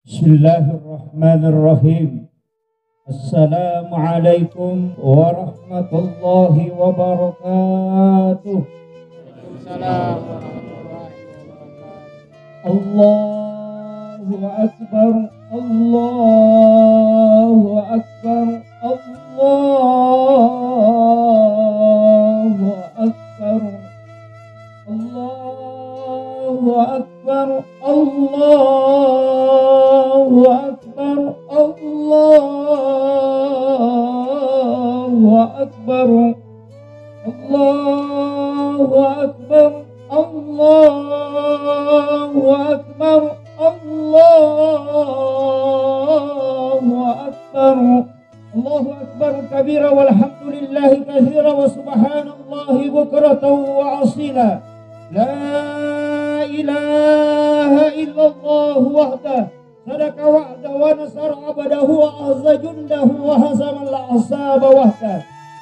Bismillahirrahmanirrahim. Assalamualaikum warahmatullahi wabarakatuh. Waalaikumsalam warahmatullahi wabarakatuh. Allahu akbar, Allahu akbar, Allahu akbar, Allahu akbar, Allahu akbar, Allahu akbar, Allahu akbar, Allahu akbar, Allahu akbar, Allahu akbar kabira walhamdulillahi katsira wa subhanallahi bukratan wa asila. La ilaha illallah wahdah sadaka wa'da wa nasara abadahu wa azza jundahu wa hazama al-ahzaba wahdah.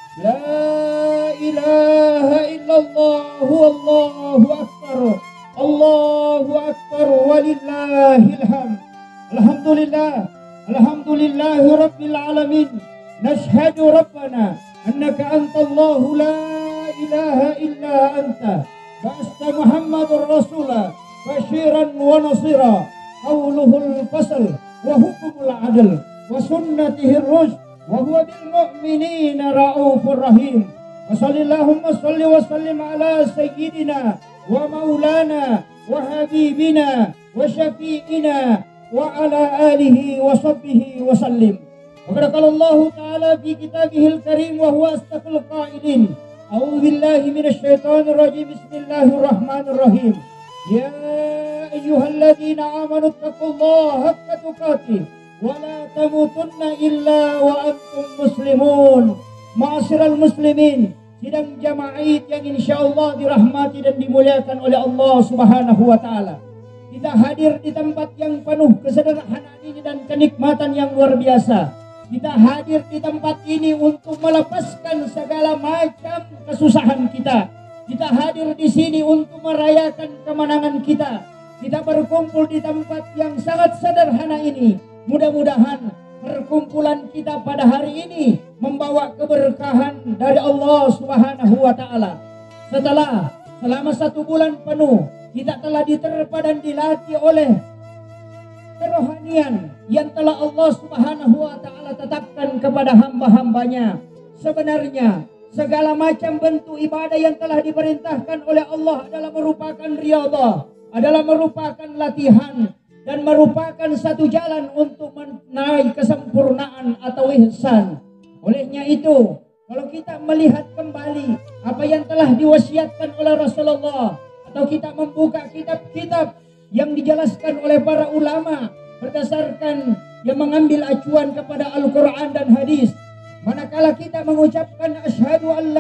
La ilaha illallah wallahu akbar, Allahu akbar walillahil hamd. Alhamdulillah, alhamdulillahi rabbil alamin. Nashhadu rabbana annaka antallahu la ilaha illa anta. Ba'asta Muhammadur Rasulah basyiran wa nasira. Qauluhul fasl wa hukumul adl wa sunnatihir rushd wa huwa bil mu'minina raufur rahim. Wa sallallahumma salli wa sallim ala sayyidina wa maulana wa habibina wa syafi'ina wa ala alihi wa sahbihi wa sallim. Wa qala Allah ta'ala fi kitabihil karim wa huwa asdaqul qailin. A'udzu billahi minasyaitonir rajim. Bismillahirrahmanirrahim. Ya ayyuhalladzina amanu taqullaha haqqa tuqatih wa la tamutunna illa wa antum muslimun. Ma'asyiral muslimin, sidang jamaah yang insyaallah dirahmati dan dimuliakan oleh Allah Subhanahu wa taala. Kita hadir di tempat yang penuh kesederhanaan ini dan kenikmatan yang luar biasa. Kita hadir di tempat ini untuk melepaskan segala macam kesusahan kita. Kita hadir di sini untuk merayakan kemenangan kita. Kita berkumpul di tempat yang sangat sederhana ini. Mudah-mudahan perkumpulan kita pada hari ini membawa keberkahan dari Allah Subhanahu wa taala. Selama 1 bulan penuh kita telah diterpa dan dilatih oleh kerohanian yang telah Allah Subhanahu wa taala tetapkan kepada hamba-hambanya. Sebenarnya segala macam bentuk ibadah yang telah diperintahkan oleh Allah adalah merupakan riyadhah, adalah merupakan latihan dan merupakan satu jalan untuk menaik kesempurnaan atau ihsan. Olehnya itu, kalau kita melihat kembali apa yang telah diwasiatkan oleh Rasulullah, atau kita membuka kitab-kitab yang dijelaskan oleh para ulama berdasarkan yang mengambil acuan kepada Al-Quran dan hadis, manakala kita mengucapkan asyhadu an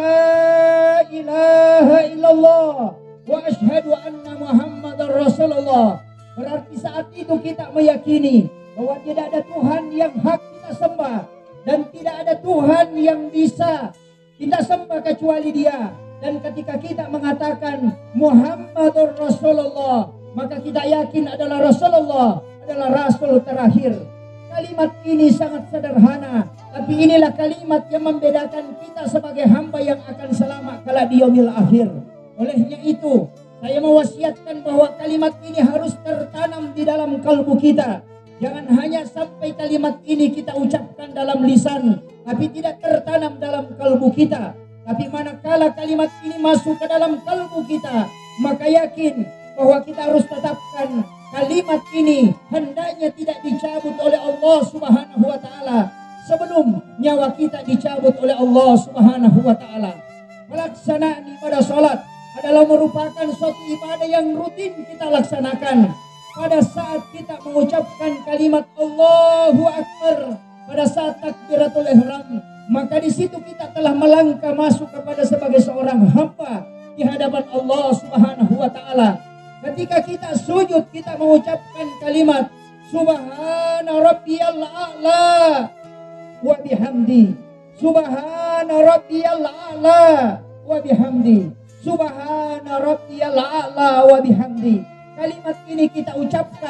la ilaha illallah wa asyhadu anna Muhammadar Rasulullah, berarti saat itu kita meyakini bahwa tidak ada Tuhan yang hak kita sembah dan tidak ada Tuhan yang bisa kita sembah kecuali Dia. Dan ketika kita mengatakan Muhammadur Rasulullah, maka kita yakin adalah Rasulullah adalah Rasul terakhir. Kalimat ini sangat sederhana, tapi inilah kalimat yang membedakan kita sebagai hamba yang akan selamat kala di yaumil akhir. Olehnya itu, saya mewasiatkan bahwa kalimat ini harus tertanam di dalam kalbu kita. Jangan hanya sampai kalimat ini kita ucapkan dalam lisan, tapi tidak tertanam dalam kalbu kita. Tapi manakala kalimat ini masuk ke dalam kalbu kita, maka yakin bahwa kita harus tetapkan kalimat ini hendaknya tidak dicabut oleh Allah Subhanahu wa taala sebelum nyawa kita dicabut oleh Allah Subhanahu wa taala. Pelaksanaan ibadah salat adalah merupakan suatu ibadah yang rutin kita laksanakan. Pada saat kita mengucapkan kalimat Allahu Akbar, pada saat takbiratul ihram, maka di situ kita telah melangkah masuk kepada sebagai seorang hamba di hadapan Allah Subhanahu wa taala. Ketika kita sujud, kita mengucapkan kalimat Subhana rabbiyal a'la wa bihamdi. Subhana rabbiyal a'la wa bihamdi. Subhana rabbiyal a'la wa bihamdi. Kalimat ini kita ucapkan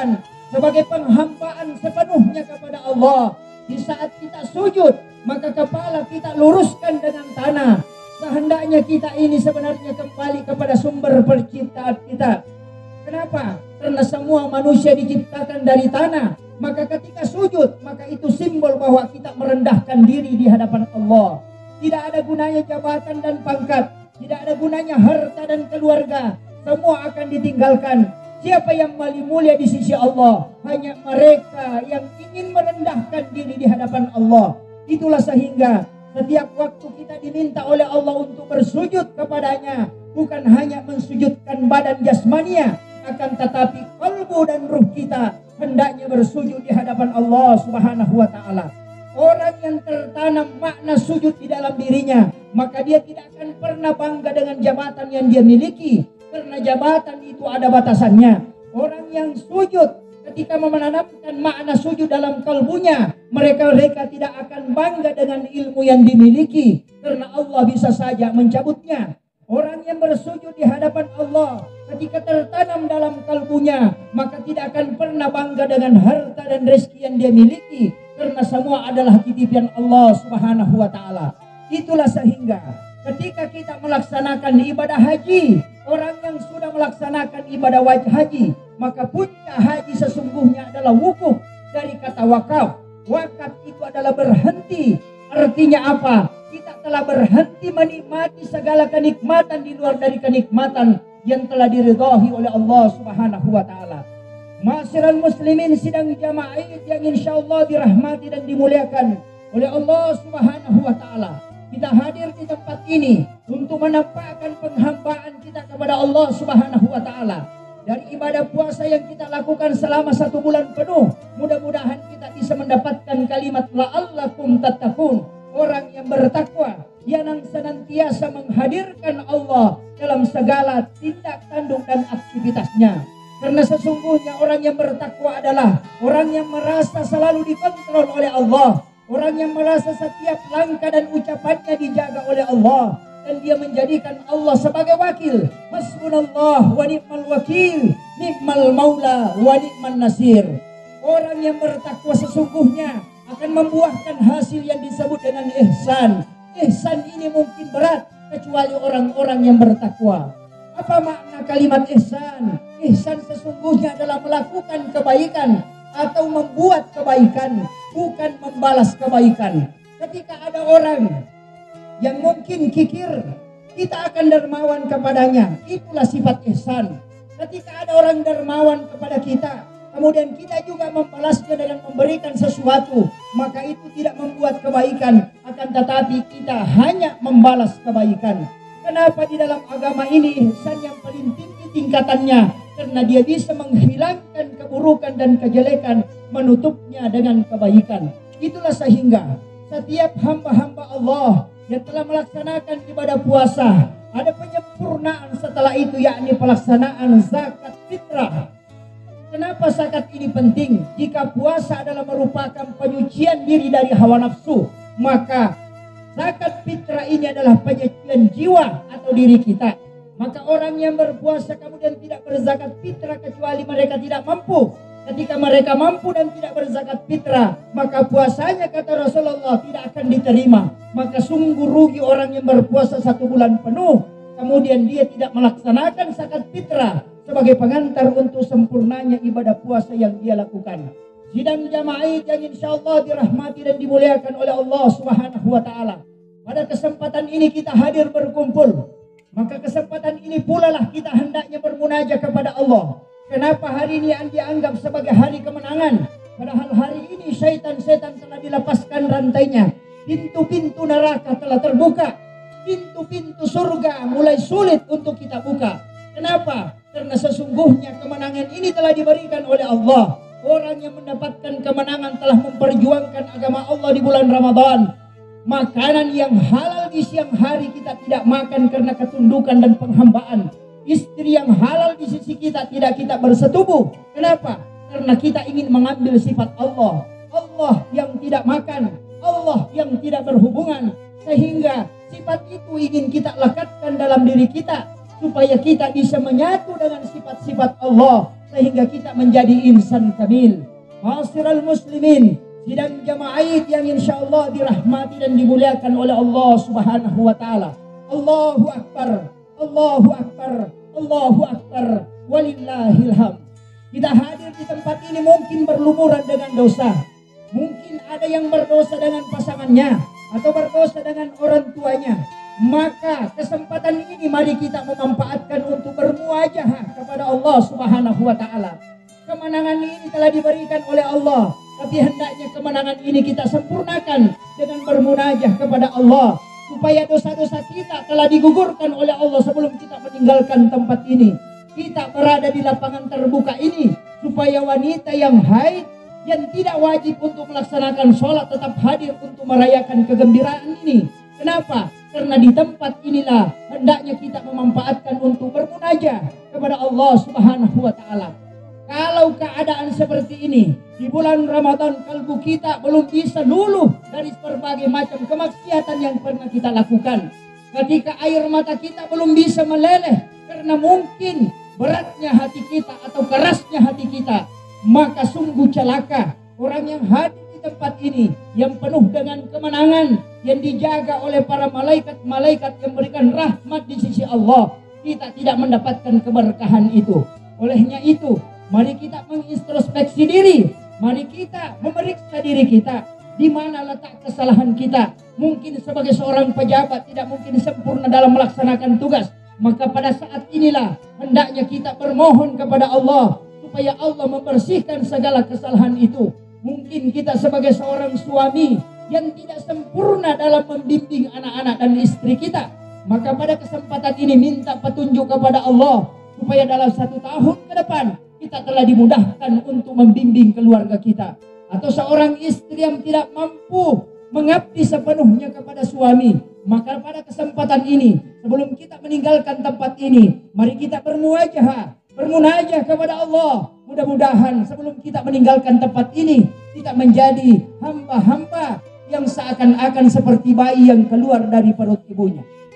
sebagai penghambaan sepenuhnya kepada Allah. Di saat kita sujud, maka kepala kita luruskan dengan tanah. Sehendaknya kita ini sebenarnya kembali kepada sumber penciptaan kita. Kenapa? Karena semua manusia diciptakan dari tanah. Maka ketika sujud, maka itu simbol bahwa kita merendahkan diri di hadapan Allah. Tidak ada gunanya jabatan dan pangkat, tidak ada gunanya harta dan keluarga. Semua akan ditinggalkan. Siapa yang paling mulia di sisi Allah? Hanya mereka yang ingin merendahkan diri di hadapan Allah. Itulah sehingga setiap waktu kita diminta oleh Allah untuk bersujud kepadanya, bukan hanya mensujudkan badan jasmania, akan tetapi kalbu dan ruh kita hendaknya bersujud di hadapan Allah Subhanahu wa taala. Orang yang tertanam makna sujud di dalam dirinya, maka dia tidak akan pernah bangga dengan jabatan yang dia miliki, karena jabatan itu ada batasannya. Orang yang sujud ketika menanamkan makna sujud dalam kalbunya, mereka tidak akan bangga dengan ilmu yang dimiliki, karena Allah bisa saja mencabutnya. Orang yang bersujud di hadapan Allah ketika tertanam dalam kalbunya, maka tidak akan pernah bangga dengan harta dan rezeki yang dia miliki, karena semua adalah titipan Allah Subhanahu wa taala. Itulah sehingga ketika kita melaksanakan ibadah haji, orang yang sudah melaksanakan ibadah wajib haji, maka puncak haji sesungguhnya adalah wukuf dari kata wakaf. Wakaf itu adalah berhenti. Artinya apa? Kita telah berhenti menikmati segala kenikmatan di luar dari kenikmatan yang telah diridhai oleh Allah Subhanahu wa taala. Ma'asyiral muslimin sidang jamaah yang insyaallah dirahmati dan dimuliakan oleh Allah Subhanahu wa taala. Kita hadir di tempat ini untuk menampakkan penghambaan kita kepada Allah Subhanahu wa taala. Dari ibadah puasa yang kita lakukan selama 1 bulan penuh, mudah-mudahan kita bisa mendapatkan kalimat la'allakum tattaqun. Orang yang bertakwa, yang senantiasa menghadirkan Allah dalam segala tindak tanduk dan aktivitasnya. Karena sesungguhnya orang yang bertakwa adalah orang yang merasa selalu dikontrol oleh Allah, orang yang merasa setiap langkah dan ucapannya dijaga oleh Allah, dan dia menjadikan Allah sebagai wakil. Hasbunallah wa ni'mal wakil, ni'mal maula wa ni'man nasir. Orang yang bertakwa sesungguhnya akan membuahkan hasil yang disebut dengan ihsan. Ihsan ini mungkin berat kecuali orang-orang yang bertakwa. Apa makna kalimat ihsan? Ihsan sesungguhnya adalah melakukan kebaikan atau membuat kebaikan, bukan membalas kebaikan. Ketika ada orang yang mungkin kikir, kita akan dermawan kepadanya. Itulah sifat ihsan. Ketika ada orang dermawan kepada kita, kemudian kita juga membalasnya dengan memberikan sesuatu, maka itu tidak membuat kebaikan, akan tetapi kita hanya membalas kebaikan. Kenapa di dalam agama ini ihsan yang paling tinggi tingkatannya? Karena dia bisa menghilangkan keburukan dan kejelekan, menutupnya dengan kebaikan. Itulah sehingga setiap hamba-hamba Allah yang telah melaksanakan ibadah puasa, ada penyempurnaan setelah itu, yakni pelaksanaan zakat fitrah. Kenapa zakat ini penting? Jika puasa adalah merupakan penyucian diri dari hawa nafsu, maka zakat fitrah ini adalah penyucian jiwa atau diri kita. Maka orang yang berpuasa kemudian tidak berzakat fitrah kecuali mereka tidak mampu. Ketika mereka mampu dan tidak berzakat fitrah, maka puasanya kata Rasulullah tidak akan diterima. Maka sungguh rugi orang yang berpuasa 1 bulan penuh, kemudian dia tidak melaksanakan zakat fitrah sebagai pengantar untuk sempurnanya ibadah puasa yang dia lakukan. Sidang jamaah yang insyaallah dirahmati dan dimuliakan oleh Allah Subhanahu wa taala. Pada kesempatan ini kita hadir berkumpul. Maka kesempatan ini pula lah kita hendaknya bermunajat kepada Allah. Kenapa hari ini yang dianggap sebagai hari kemenangan? Padahal hari ini syaitan-syaitan telah dilepaskan rantainya. Pintu-pintu neraka telah terbuka. Pintu-pintu surga mulai sulit untuk kita buka. Kenapa? Karena sesungguhnya kemenangan ini telah diberikan oleh Allah. Orang yang mendapatkan kemenangan telah memperjuangkan agama Allah di bulan Ramadan. Makanan yang halal di siang hari kita tidak makan karena ketundukan dan penghambaan. Istri yang halal di sisi kita tidak kita bersetubuh. Kenapa? Karena kita ingin mengambil sifat Allah. Allah yang tidak makan, Allah yang tidak berhubungan. Sehingga sifat itu ingin kita lekatkan dalam diri kita, supaya kita bisa menyatu dengan sifat-sifat Allah. sehingga kita menjadi insan kamil. Ma'asyiral muslimin, sidang jamaah yang insyaallah dirahmati dan dimuliakan oleh Allah Subhanahu wa taala. Allahu akbar, Allahu akbar, Allahu akbar, walillahil hamd. Kita hadir di tempat ini mungkin berlumuran dengan dosa. Mungkin ada yang berdosa dengan pasangannya atau berdosa dengan orang tuanya. Maka kesempatan ini mari kita memanfaatkan untuk bermuajahah kepada Allah Subhanahu wa taala. Kemenangan ini telah diberikan oleh Allah, tapi hendaknya kemenangan ini kita sempurnakan dengan bermunajah kepada Allah, supaya dosa-dosa kita telah digugurkan oleh Allah sebelum kita meninggalkan tempat ini. Kita berada di lapangan terbuka ini supaya wanita yang haid, yang tidak wajib untuk melaksanakan sholat, tetap hadir untuk merayakan kegembiraan ini. Kenapa? Karena di tempat inilah hendaknya kita memanfaatkan untuk bermunajah kepada Allah Subhanahu wa taala. Kalau keadaan seperti ini di bulan Ramadan, kalbu kita belum bisa luluh dari berbagai macam kemaksiatan yang pernah kita lakukan. Ketika air mata kita belum bisa meleleh karena mungkin beratnya hati kita atau kerasnya hati kita, maka sungguh celaka orang yang hadir di tempat ini yang penuh dengan kemenangan, yang dijaga oleh para malaikat-malaikat yang memberikan rahmat di sisi Allah. Kita tidak mendapatkan keberkahan itu. Olehnya itu, mari kita mengintrospeksi diri. Mari kita memeriksa diri kita. Di mana letak kesalahan kita? Mungkin sebagai seorang pejabat tidak mungkin sempurna dalam melaksanakan tugas. Maka pada saat inilah hendaknya kita bermohon kepada Allah supaya Allah membersihkan segala kesalahan itu. Mungkin kita sebagai seorang suami yang tidak sempurna dalam membimbing anak-anak dan istri kita. Maka pada kesempatan ini minta petunjuk kepada Allah supaya dalam 1 tahun ke depan kita telah dimudahkan untuk membimbing keluarga kita. Atau seorang istri yang tidak mampu mengabdi sepenuhnya kepada suami, maka pada kesempatan ini sebelum kita meninggalkan tempat ini, mari kita bermunajah kepada Allah. Mudah-mudahan sebelum kita meninggalkan tempat ini, kita menjadi hamba-hamba yang seakan-akan seperti bayi yang keluar dari perut ibunya.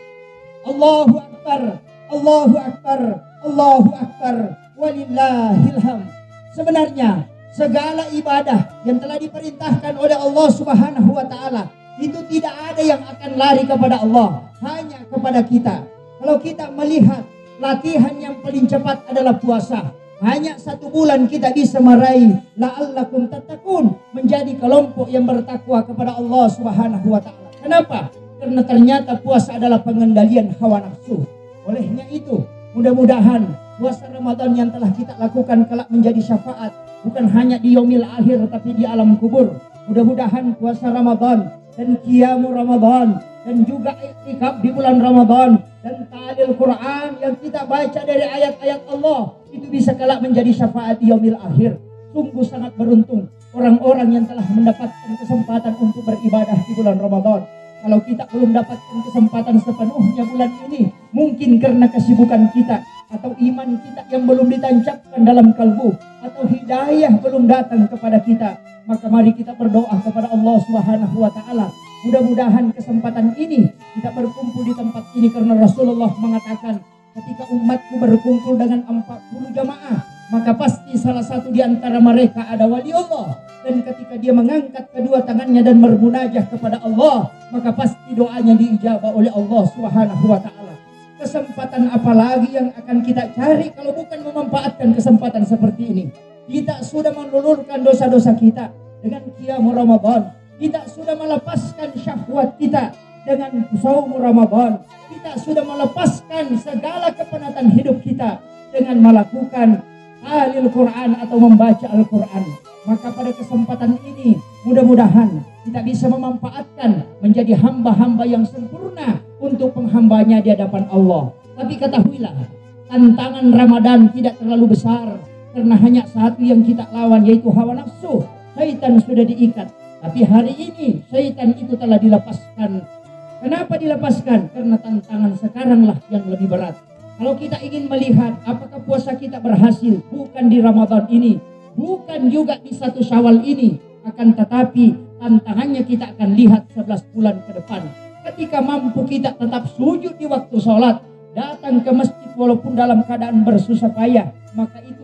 Allahu akbar, Allahu akbar, Allahu akbar, walillahil hamd. Sebenarnya segala ibadah yang telah diperintahkan oleh Allah Subhanahu wa taala itu tidak ada yang akan lari kepada Allah, hanya kepada kita. Kalau kita melihat latihan yang paling cepat adalah puasa. Hanya 1 bulan kita bisa meraih la'allakum tattaqun, menjadi kelompok yang bertakwa kepada Allah Subhanahu wa taala. Kenapa? Karena ternyata puasa adalah pengendalian hawa nafsu. Olehnya itu, mudah-mudahan puasa Ramadan yang telah kita lakukan kelak menjadi syafaat, bukan hanya di yaumil akhir tapi di alam kubur. Mudah-mudahan puasa Ramadan dan qiyamul Ramadan dan juga iktikaf di bulan Ramadan dan ta'lil Quran yang kita baca dari ayat-ayat Allah itu bisa kelak menjadi syafaat di yaumil akhir. Sungguh sangat beruntung orang-orang yang telah mendapatkan kesempatan untuk beribadah di bulan Ramadan. Kalau kita belum dapatkan kesempatan sepenuhnya bulan ini, mungkin karena kesibukan kita atau iman kita yang belum ditancapkan dalam kalbu atau hidayah belum datang kepada kita, maka mari kita berdoa kepada Allah Subhanahu wa taala. Mudah-mudahan kesempatan ini kita berkumpul di tempat ini karena Rasulullah mengatakan ketika umatku berkumpul dengan 40 jamaah, maka pasti salah satu di antara mereka ada wali Allah. Dan ketika dia mengangkat kedua tangannya dan bermunajah kepada Allah, maka pasti doanya diijabah oleh Allah Subhanahu wa taala. Kesempatan apa lagi yang akan kita cari kalau bukan memanfaatkan kesempatan seperti ini? Kita sudah melulurkan dosa-dosa kita dengan qiyamul Ramadan. Kita sudah melepaskan syahwat kita dengan shaum Ramadan. Kita sudah melepaskan segala kepenatan hidup kita dengan melakukan ta'lil Quran atau membaca Al-Quran. Maka pada kesempatan ini mudah-mudahan kita bisa memanfaatkan menjadi hamba-hamba yang sempurna untuk penghambanya di hadapan Allah. Tapi ketahuilah, tantangan Ramadan tidak terlalu besar karena hanya satu yang kita lawan, yaitu hawa nafsu. Syaitan sudah diikat, tapi hari ini syaitan itu telah dilepaskan. Kenapa dilepaskan? Karena tantangan sekaranglah yang lebih berat. Kalau kita ingin melihat apakah puasa kita berhasil, bukan di Ramadan ini, bukan juga di 1 Syawal ini, akan tetapi tantangannya kita akan lihat 11 bulan ke depan. Ketika mampu kita tetap sujud di waktu sholat, datang ke masjid walaupun dalam keadaan bersusah payah, maka itu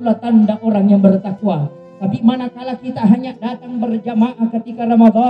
itulah tanda orang yang bertakwa. Tapi manakala kita hanya datang berjamaah ketika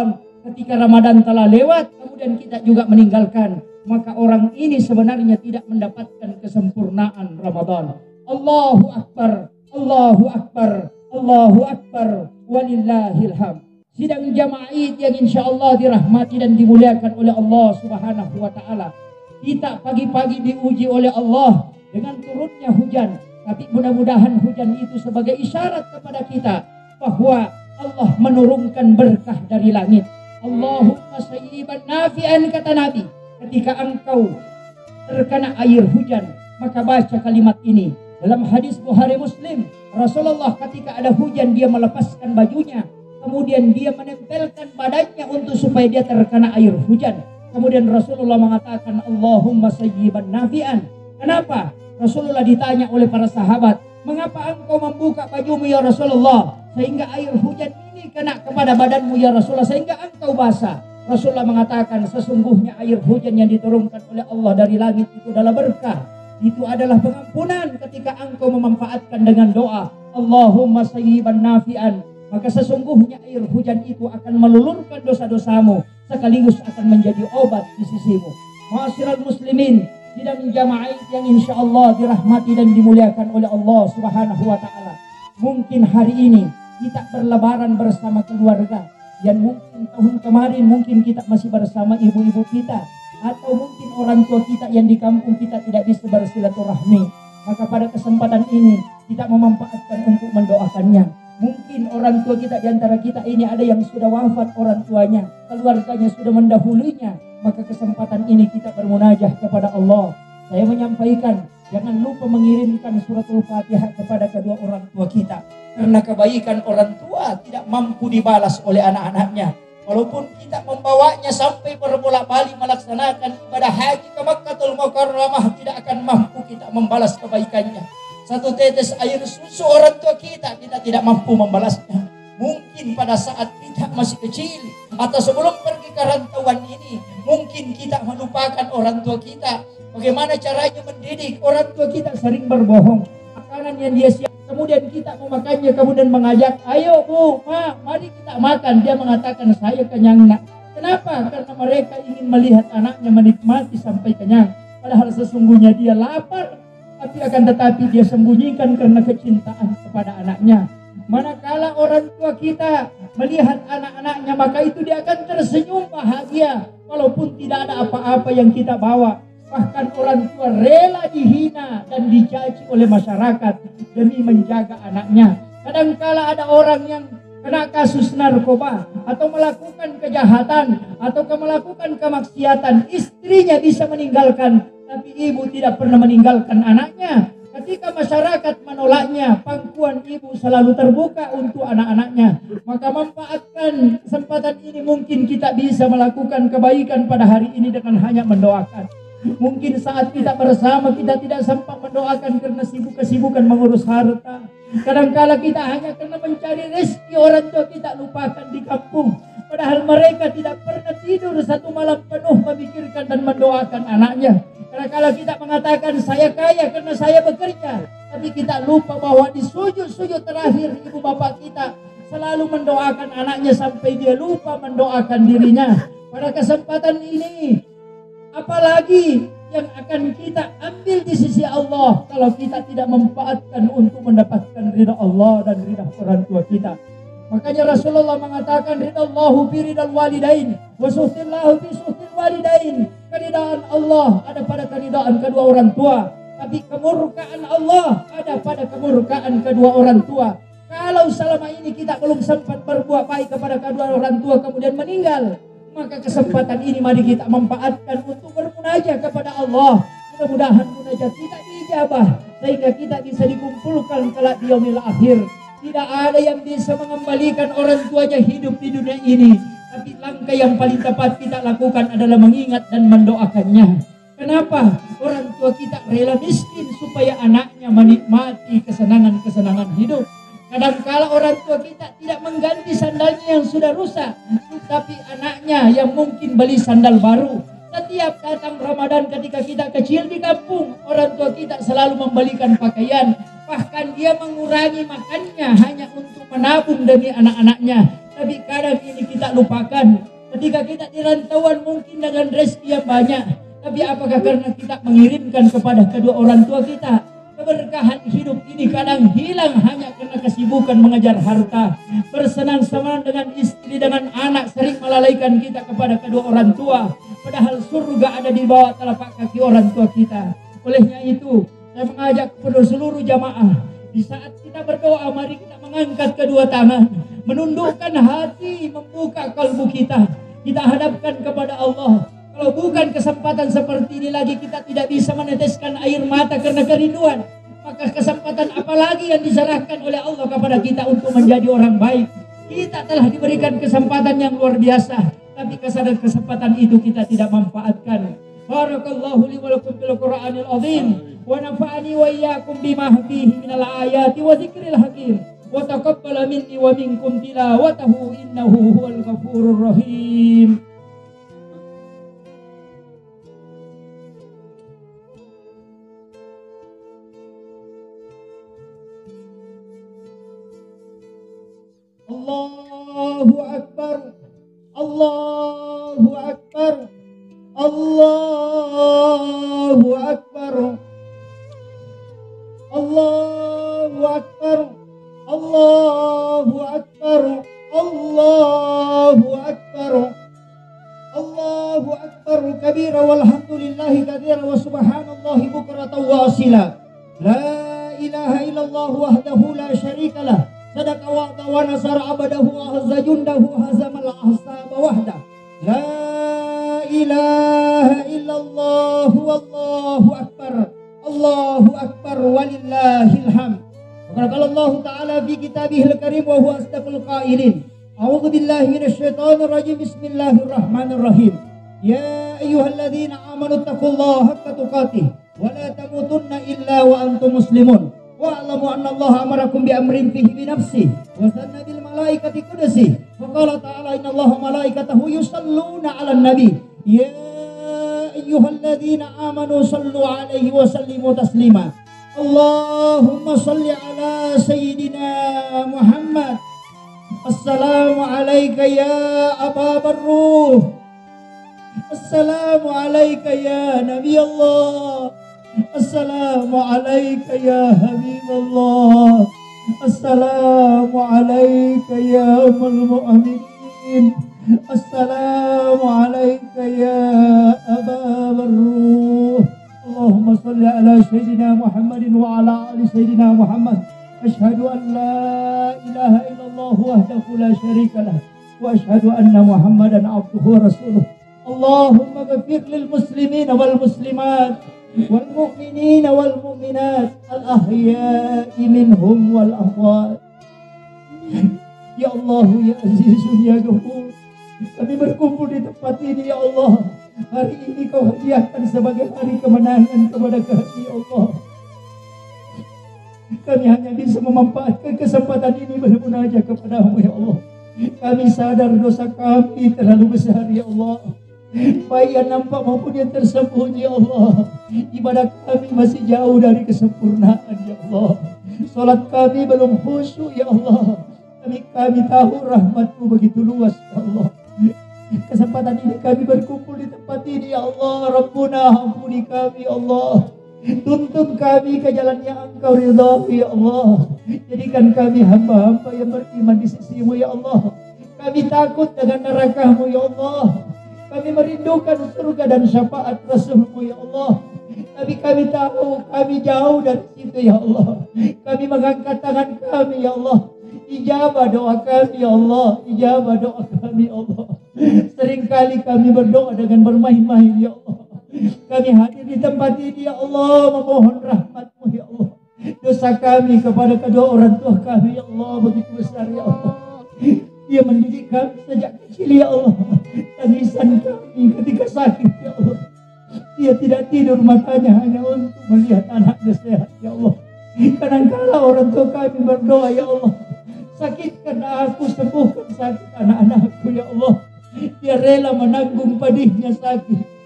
Ramadan telah lewat, kemudian kita juga meninggalkan, maka orang ini sebenarnya tidak mendapatkan kesempurnaan Ramadan. Allahu Akbar, Allahu Akbar, Allahu Akbar, walillahil hamd. Sidang jamaah Id yang insya Allah dirahmati dan dimuliakan oleh Allah Subhanahu wa Ta'ala. Kita pagi-pagi diuji oleh Allah dengan turunnya hujan. Tapi mudah-mudahan hujan itu sebagai isyarat kepada kita bahwa Allah menurunkan berkah dari langit. Allahumma sayyiban nafi'an, kata Nabi. Ketika engkau terkena air hujan, maka baca kalimat ini. Dalam hadis Bukhari Muslim, Rasulullah ketika ada hujan dia melepaskan bajunya, kemudian dia menempelkan badannya untuk supaya dia terkena air hujan. Kemudian Rasulullah mengatakan Allahumma sayyiban nafi'an. Kenapa? Rasulullah ditanya oleh para sahabat, mengapa engkau membuka bajumu ya Rasulullah, sehingga air hujan ini kena kepada badanmu ya Rasulullah, sehingga engkau basah. Rasulullah mengatakan sesungguhnya air hujan yang diturunkan oleh Allah dari langit itu adalah berkah. Itu adalah pengampunan ketika engkau memanfaatkan dengan doa Allahumma sayyiban nafi'an. Maka sesungguhnya air hujan itu akan melulurkan dosa-dosamu, sekaligus akan menjadi obat di sisimu. Ma'asyiral muslimin, sidang jamaah yang insya Allah dirahmati dan dimuliakan oleh Allah Subhanahu wa Ta'ala. Mungkin hari ini kita berlebaran bersama keluarga, dan mungkin tahun kemarin mungkin kita masih bersama ibu-ibu kita, atau mungkin orang tua kita yang di kampung kita tidak bisa bersilaturahmi. Maka pada kesempatan ini kita memanfaatkan untuk mendoakannya. Mungkin orang tua kita di antara kita ini ada yang sudah wafat orang tuanya, keluarganya sudah mendahulunya. Maka kesempatan ini kita bermunajah kepada Allah. Saya menyampaikan, jangan lupa mengirimkan suratul Fatihah kepada kedua orang tua kita. Karena kebaikan orang tua tidak mampu dibalas oleh anak-anaknya. Walaupun kita membawanya sampai berbolak-balik melaksanakan ibadah haji ke Makkahul Mukarramah, tidak akan mampu kita membalas kebaikannya. Satu tetes air susu orang tua kita tidak mampu membalasnya. Mungkin pada saat kita masih kecil atau sebelum pergi ke rantauan ini, mungkin kita melupakan orang tua kita. Bagaimana caranya mendidik orang tua kita? Sering berbohong. Makanan yang dia siap, kemudian kita memakannya, kemudian mengajak, ayo bu, ma, mari kita makan. Dia mengatakan saya kenyang nak. Kenapa? Karena mereka ingin melihat anaknya menikmati sampai kenyang. Padahal sesungguhnya dia lapar, tapi akan tetapi dia sembunyikan karena kecintaan kepada anaknya. Manakala orang tua kita melihat anak-anaknya, maka itu dia akan tersenyum bahagia walaupun tidak ada apa-apa yang kita bawa. Bahkan orang tua rela dihina dan dicaci oleh masyarakat demi menjaga anaknya. Kadangkala ada orang yang kena kasus narkoba atau melakukan kejahatan atau melakukan kemaksiatan, istrinya bisa meninggalkan, tapi ibu tidak pernah meninggalkan anaknya. Ketika masyarakat menolaknya, pangkuan ibu selalu terbuka untuk anak-anaknya. Maka manfaatkan kesempatan ini, mungkin kita bisa melakukan kebaikan pada hari ini dengan hanya mendoakan. Mungkin saat kita bersama kita tidak sempat mendoakan karena kesibukan mengurus harta. Kadangkala kita hanya karena mencari rezeki orang tua kita lupakan di kampung. Padahal mereka tidak pernah tidur satu malam penuh memikirkan dan mendoakan anaknya. Kadangkala kita mengatakan saya kaya karena saya bekerja, tapi kita lupa bahwa di sujud-sujud terakhir ibu bapak kita selalu mendoakan anaknya sampai dia lupa mendoakan dirinya. Pada kesempatan ini, apalagi yang akan kita ambil di sisi Allah kalau kita tidak memanfaatkan untuk mendapatkan ridha Allah dan ridha orang tua kita. Makanya Rasulullah mengatakan ridallahu bi ridal walidain wa suhtillahu bi suhtil walidain. Keridaan Allah ada pada keridaan kedua orang tua, tapi kemurkaan Allah ada pada kemurkaan kedua orang tua. Kalau selama ini kita belum sempat berbuat baik kepada kedua orang tua kemudian meninggal, maka kesempatan ini mari kita manfaatkan untuk bermunajat kepada Allah. Mudah-mudahan munajat kita diijabah sehingga kita bisa dikumpulkan kelak di yaumil akhir. Tidak ada yang bisa mengembalikan orang tuanya hidup di dunia ini, tapi langkah yang paling tepat kita lakukan adalah mengingat dan mendoakannya. Kenapa? Orang tua kita rela miskin supaya anaknya menikmati kesenangan-kesenangan hidup. Kadangkala orang tua kita tidak mengganti sandalnya yang sudah rusak, tapi anaknya yang mungkin beli sandal baru. Setiap datang Ramadan ketika kita kecil di kampung, orang tua kita selalu membelikan pakaian Bahkan dia mengurangi makannya hanya untuk menabung demi anak-anaknya. Tapi kadang ini kita lupakan. Ketika kita di rantauan mungkin dengan rezeki yang banyak, tapi apakah karena kita mengirimkan kepada kedua orang tua kita? Keberkahan hidup ini kadang hilang hanya karena kesibukan mengejar harta. Bersenang-senang dengan istri, dengan anak, sering melalaikan kita kepada kedua orang tua. Padahal surga ada di bawah telapak kaki orang tua kita. Olehnya itu, saya mengajak kepada seluruh jamaah, di saat kita berdoa, mari kita mengangkat kedua tangan, menundukkan hati, membuka kalbu kita. Kita hadapkan kepada Allah. Kalau bukan kesempatan seperti ini lagi, kita tidak bisa meneteskan air mata karena kerinduan. Maka kesempatan apa lagi yang diserahkan oleh Allah kepada kita untuk menjadi orang baik? Kita telah diberikan kesempatan yang luar biasa, tapi kesempatan itu kita tidak manfaatkan. Barakallahu li wa lakum bil Qur'anil azim wa nafa'ani wa iyyakum bima fihi minal ayati wa dzikril hakim wa taqabbala minni wa minkum tilawatahu innahu huwal ghafurur rahim. Allahu Akbar, Allahu Akbar, Allahu Akbar, Allahu Akbar, Allahu Akbar, Allahu Akbar, Allahu Akbar kabira walhamdulillahi katsira wa subhanallahi bukratan wa asila. La ilaha illallah wahdahu la syarikalah. Sadaqa wa'da wa nasara abadahu wa hazza jundahu hazamal ahsaba wahda. La ilaha illallah wallahu akbar. Allahu akbar walillahil hamd. Qala Allah Ta'ala fi kitabihil karim wa huwa asdaqul qailin. A'udzu billahi minasyaitonir rajim. Bismillahirrahmanirrahim. Ya ayyuhalladzina amanu taqullaha haqqa tuqatih wa la tamutunna illa wa antum muslimun. Wa'lamu anna Allah amarakum bi amrin fihi bi nafsihi wa sanna bil malaikati qudsi wa qala ta'ala inna Allaha malaikatahu yusalluna 'alan nabi ya ayyuhalladzina amanu sallu 'alaihi wa sallimu taslima. Allahumma salli 'ala sayyidina Muhammad. Assalamu alayka ya Aba Barruh. Assalamu alayka ya Nabi Allah. Assalamu alayka ya Habibullah. Assalamu alayka ya Ummul Mu'minin. Assalamu alayka ya Aba Barruh. Allahumma salli ala Sayyidina Muhammadin wa ala ali Sayyidina Muhammad. Ashhadu an la ilaha illallah wahdahu la syarikalah wa ashhadu anna Muhammadan abduhu wa rasuluh. Allahumma ghfir lil muslimin wal muslimat wal mu'minina wal mu'minat al ahya'i minhum wal amwat. Ya Allah ya Azizun ya Ghafur, kami berkumpul di tempat ini ya Allah. Hari ini kau hadiahkan sebagai hari kemenangan kepada kami ya Allah. Kami hanya bisa memanfaatkan kesempatan ini bermunajat kepadamu ya Allah. Kami sadar dosa kami terlalu besar ya Allah, baik yang nampak maupun yang tersembunyi ya Allah. Ibadah kami masih jauh dari kesempurnaan ya Allah. Salat kami belum khusyuk ya Allah. Kami tahu rahmat-Mu begitu luas ya Allah. Kesempatan ini kami berkumpul di tempat ini ya Allah. Rabbuna ampuni kami ya Allah. Tuntun kami ke jalan yang Engkau ridhai ya Allah. Jadikan kami hamba-hamba yang beriman di sisi-Mu ya Allah. Kami takut dengan neraka-Mu ya Allah. Kami merindukan surga dan syafaat Rasul-Mu ya Allah. Tapi kami tahu kami jauh dari situ ya Allah. Kami mengangkat tangan kami ya Allah. Ijabah doa kami ya Allah. Ijabah doa kami ya Allah. Seringkali kami berdoa dengan bermain-main ya Allah. Kami hadir di tempat ini ya Allah, memohon rahmat-Mu ya Allah. Dosa kami kepada kedua orang tua kami ya Allah begitu besar ya Allah. Dia mendidik kami sejak kecil ya Allah. Tangisan kami ketika sakit ya Allah. Dia tidak tidur matanya hanya untuk melihat anaknya sehat ya Allah. Kadang-kala orang tua kami berdoa ya Allah, sakitkan aku, sembuhkan sakit anak-anakku ya Allah. Dia rela menanggung pedihnya sakit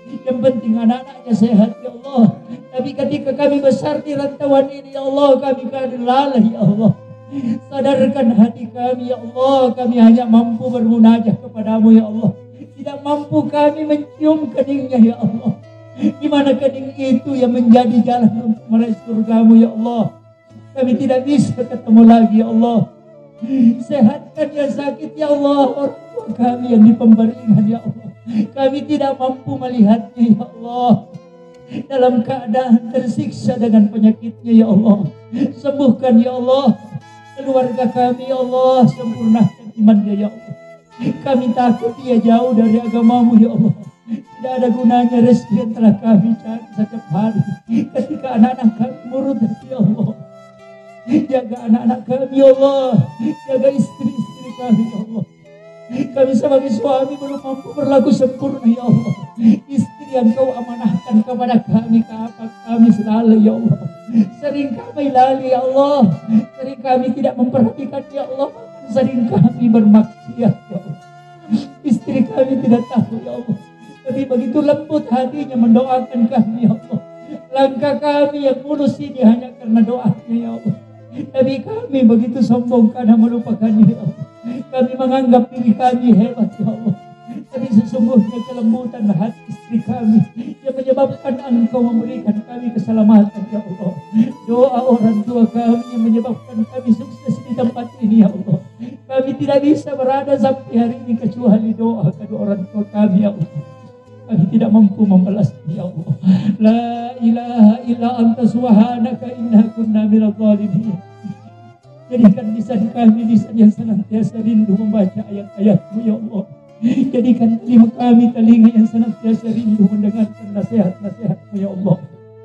Yang penting anak-anaknya sehat ya Allah. Tapi ketika kami besar di rantauan ini ya Allah, kami kadang lalai ya Allah. Sadarkan hati kami ya Allah, kami hanya mampu bermunajat kepadamu ya Allah. Tidak mampu kami mencium keningnya ya Allah. Di mana kening itu yang menjadi jalan untuk meraih surgamu ya Allah. Kami tidak bisa ketemu lagi ya Allah. Sehatkan yang sakit ya Allah, orang tua kami yang di pemberingan ya Allah. Kami tidak mampu melihatnya ya Allah. Dalam keadaan tersiksa dengan penyakitnya ya Allah. Sembuhkan ya Allah keluarga kami ya Allah, sempurnakan imannya ya Allah. Kami takut dia jauh dari agamamu ya Allah. Tidak ada gunanya rezeki yang telah kami cari setiap hari ketika anak-anak kami murtad ya Allah. Jaga anak-anak kami ya Allah, jaga istri-istri kami ya Allah. Kami sebagai suami belum mampu berlaku sempurna ya Allah. Istri yang kau amanahkan kepada kami, kami selalu ya Allah. Sering kami lalai ya Allah, sering kami tidak memperhatikan ya Allah, sering kami bermaksiat ya Allah. Istri kami tidak tahu ya Allah, tapi begitu lembut hatinya mendoakan kami ya Allah. Langkah kami yang mulus ini hanya karena doanya ya Allah. Tapi kami begitu sombong karena melupakannya ya Allah. Kami menganggap diri kami hebat ya Allah. Tapi sesungguhnya kelembutan hati istri kami yang menyebabkan Engkau memberikan kami keselamatan ya Allah. Doa orang tua kami yang menyebabkan kami sukses di tempat ini ya Allah. Kami tidak bisa berada sampai hari ini kecuali doa kedua orang tua kami ya Allah. Kami tidak mampu membalasnya ya Allah. La ilaha illa anta subhanaka inna kunna minadh dhalimin. Jadikan lisan kami lisan yang senantiasa rindu membaca ayat-ayat-Mu ya Allah. Jadikan telinga kami telinga yang senantiasa rindu mendengarkan nasihat-nasihat-Mu ya Allah.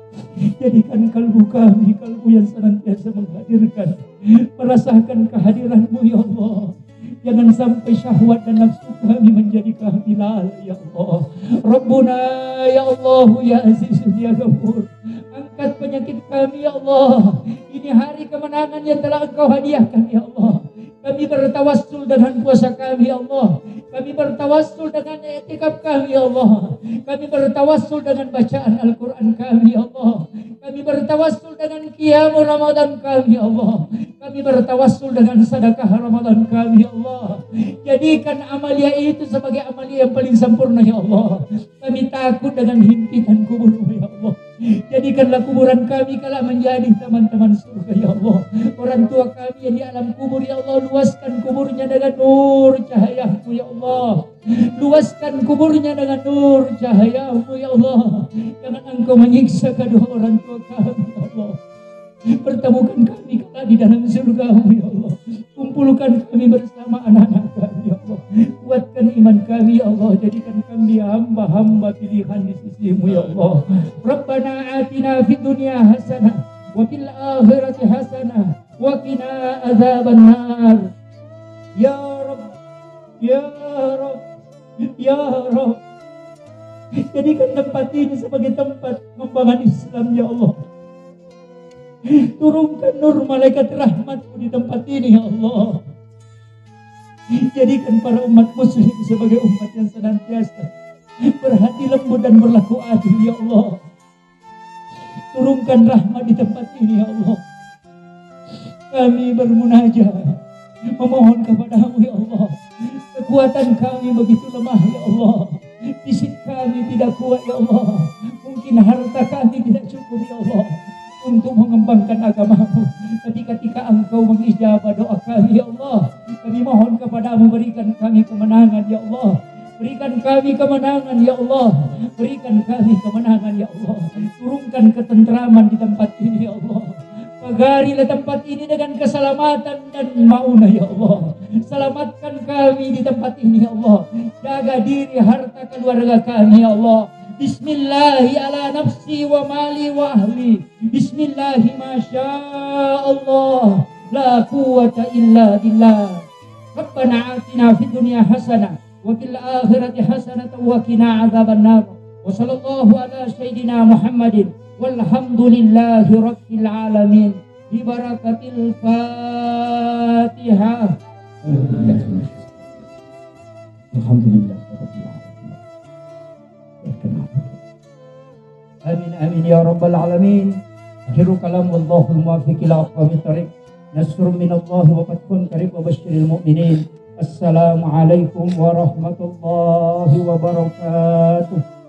Jadikan kalbu kami kalbu yang senantiasa menghadirkan, merasakan kehadiran-Mu ya Allah. Jangan sampai syahwat dan nafsu kami menjadi kami lalai ya Allah. Rabbuna ya Allah ya Aziz ya Ghafur. Angkat penyakit kami ya Allah. Ini hari kemenangan yang telah Engkau hadiahkan ya Allah. Kami bertawassul dengan puasa kami ya Allah. Kami bertawassul dengan i'tikaf kami ya Allah. Kami bertawassul dengan bacaan Al-Quran kami ya Allah. Kami bertawassul dengan qiyam Ramadan kami ya Allah. Kami bertawassul dengan sedekah Ramadan kami ya Allah. Jadikan amalia itu sebagai amalia yang paling sempurna ya Allah. Kami takut dengan himpitan kubur-Mu ya Allah. Jadikanlah kuburan kami kala menjadi teman-teman surga ya Allah. Orang tua kami yang di alam kubur ya Allah, luaskan kuburnya dengan nur cahaya-Mu ya Allah. Luaskan kuburnya dengan nur cahaya-Mu ya Allah. Jangan Engkau menyiksa kedua orang tua kami ya Allah. Pertemukan kami kala di dalam surga-Mu ya Allah. Kumpulkan kami bersama anak-anak kami ya Allah. Kuatkan iman kami ya Allah. Jadikan kami hamba-hamba pilihan di sisi-Mu ya Allah. Rabbana atina fid dunya hasanah wa fil akhirati hasanah wa qina adzabannar. Ya Rabb, ya Rabb, ya Rabb. Jadikan tempat ini sebagai tempat pengembangan Islam ya Allah. Turunkan nur malaikat rahmat-Mu di tempat ini ya Allah. Jadikan para umat muslim sebagai umat yang senantiasa berhati lembut dan berlaku adil ya Allah. Turunkan rahmat di tempat ini ya Allah. Kami bermunajat memohon kepada-Mu ya Allah. Kekuatan kami begitu lemah ya Allah. Fisik kami tidak kuat ya Allah. Mungkin harta kami tidak cukup ya Allah untuk mengembangkan agama-Mu. Tapi ketika Engkau mengijabah doa kami ya Allah, kami mohon kepada-Mu, berikan kami kemenangan ya Allah. Berikan kami kemenangan ya Allah. Berikan kami kemenangan ya Allah. Turunkan ketentraman di tempat ini ya Allah. Pagarilah tempat ini dengan keselamatan dan maunah ya Allah. Selamatkan kami di tempat ini ya Allah. Jaga diri harta keluarga kami ya Allah. Bismillahi ala nafsi wa mali wa ahli. Bismillahi masyaallah. La quwata illa billah. Rabbana atina fid dunya hasanah wa fil akhirati hasanah wa qina adzabannar. Wa sallallahu ala sayyidina Muhammadin walhamdulillahi rabbil alamin. Bi barakatil Fatihah. Alhamdulillah rabbil alamin. amin ya rabbal alamin. Akhiru kalam wallahul muwaffiq ila aqwamit thariq. Nasrun minallahi wa fathun qarib wa basyiril mu'minin. Assalamualaikum warahmatullahi wabarakatuh.